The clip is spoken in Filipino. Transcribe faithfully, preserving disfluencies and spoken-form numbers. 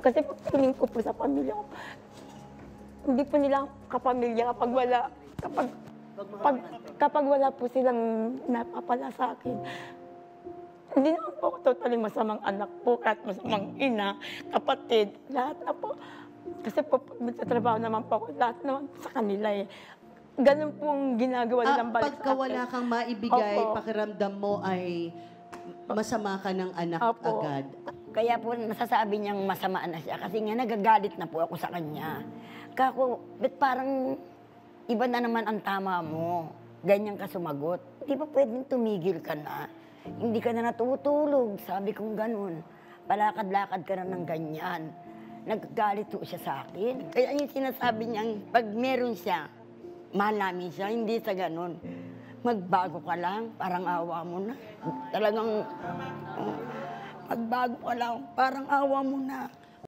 Kasi tingin ko po sa pamilya ko, hindi po nila kapamilya kapag wala, kapag, pag, kapag wala po silang napapala sa akin. Hindi naman po ako totally masamang anak po, kahit masamang ina, kapatid, lahat na po. Kasi po, magtatrabaho naman po ako, lahat naman sa kanila eh. Ganun pong ginagawa nilang Ah, balik pagka sa akin. wala kang maibigay, Opo. pakiramdam mo ay masama ka ng anak Opo. agad. Kaya po masasabi niyang masama na siya kasi nga nagagalit na po ako sa kanya. Kako, bet parang iba na naman ang tama mo. Ganyan ka sumagot. Di ba pwedeng tumigil ka na? Hindi ka na natutulog. Sabi kong ganun. Palakad-lakad ka na ng ganyan. Nagagalit po siya sa akin. Kaya yung sinasabi niyang pag meron siya, mahal namin siya, hindi sa ganun. Magbago ka lang, parang awa mo na. Talagang, oh, magbago ka lang, parang awa mo na.